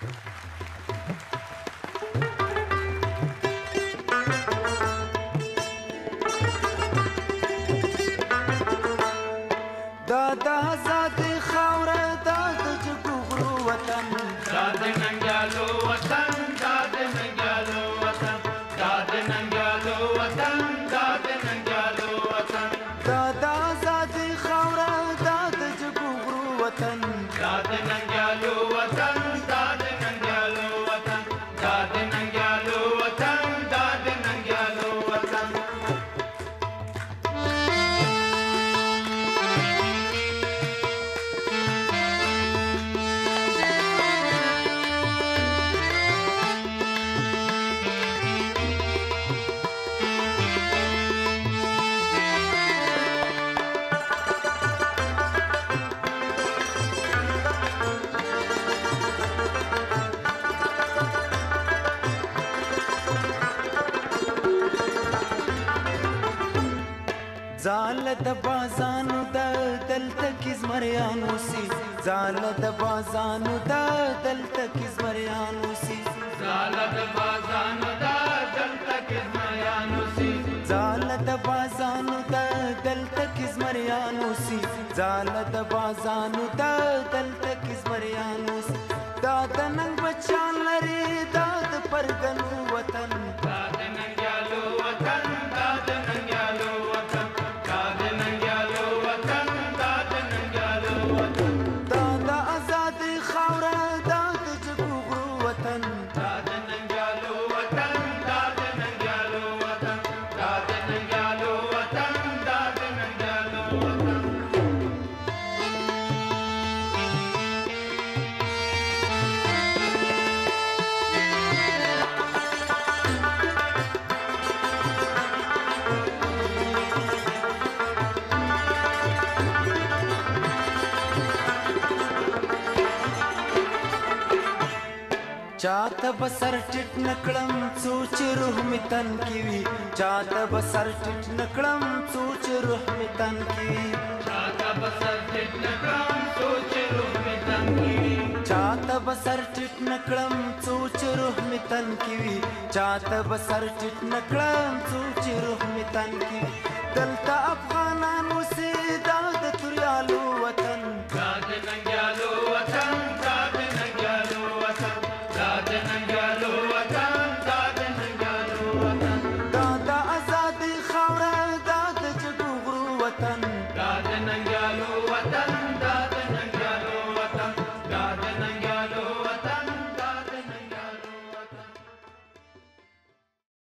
دا د آزاد خاوره دا د جګو وطن دا د ننګیالو وطن دا د ننګیالو وطن دا د ننګیالو وطن دا د ننګیالو وطن دا د آزاد خاوره دا د جګو وطن دا د ننګیالو وطن دا د ننګیالو وطن دا د ننګیالو وطن دا د ننګیالو وطن زال د بازانو د دلته کې زمریانو سي زال د بازانو د دلته کې زمریانو سي زال د بازانو د دلته کې زمریانو سي زال د بازانو د دلته کې زمریانو سي زال د بازانو د دلته کې زمریانو سي دا د ننګ بچان لري دا د پرګنو وطن دا د ننګیالو وطن دا د ننګیالو وطن دا د ننګیالو وطن دا د ننګیالو وطن دا د آزاد خاوره دا د جګو وطن دا د ننګیالو وطن دا د ننګیالو وطن دا د ننګیالو وطن دا د ننګیالو وطن چاته بسر ټټ نکړم سوچ روح می تن کی وی چاته بسر ټټ نکړم سوچ روح می تن کی وی چاته بسر ټټ نکړم سوچ روح می تن کی وی چاته بسر ټټ نکړم سوچ روح می تن کی وی چاته بسر ټټ نکړم سوچ روح می تن کی وی دلته افغانانو